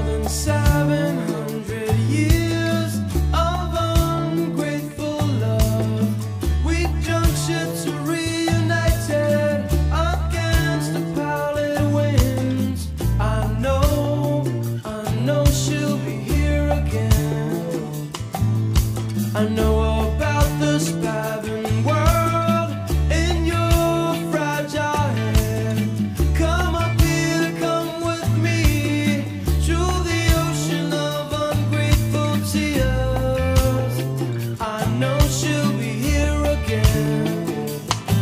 more than 700 years of ungrateful love. We jumped ships reunited against the pallid winds. I know she'll be here again. I know about the spavin world in your fragile hand. Come up here, come with me through the ocean of ungrateful tears. I know she'll be here again.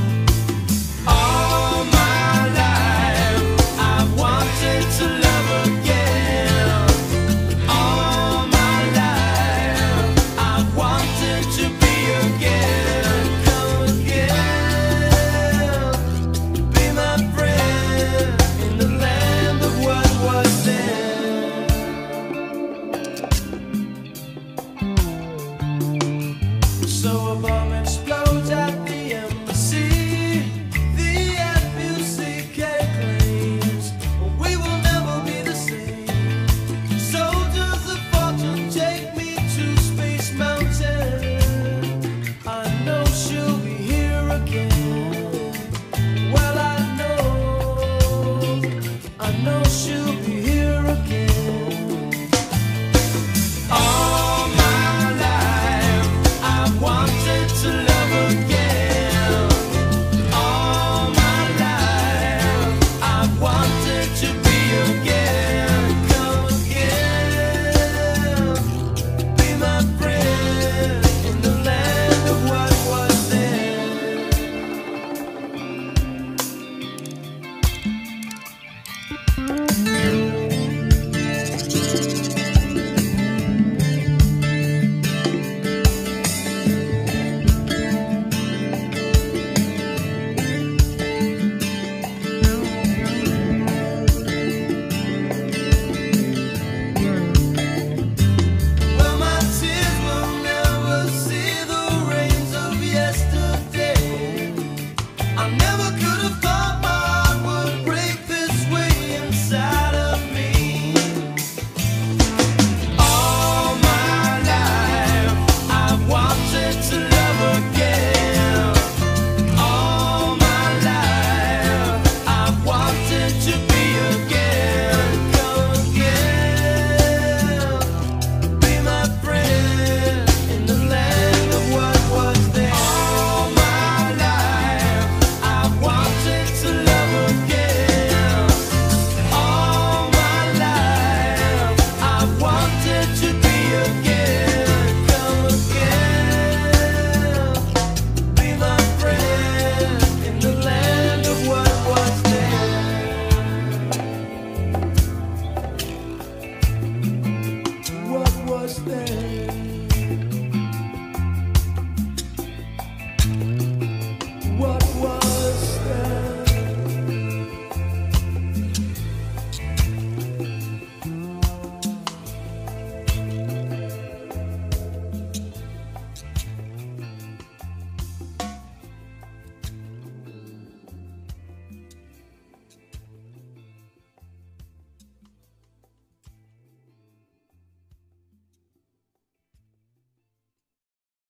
All my life I've wanted to love again. All my life I've wanted to be again. Come again, be my friend in the land of what was then. So a bomb explodes at the embassy. The FUCK claims we will never be the same. Soldiers of fortune take me to Space Mountain. I know she'll be here again. Well, I know she'll be here again. All my life I've wanted to love again. All my life I've wanted to be again. Come again, be my friend in the land of what was then. Well, my tears will never see the rains of yesterday. I never could have thought my heart would break this way inside of me. All my life I've wanted to love again. All my life I've wanted to be again. Come again, be my friend in the land of what was then. All my life I've wanted to love again. All my life I've wanted to be again. Come again, be my friend in the land of what was then. What was then?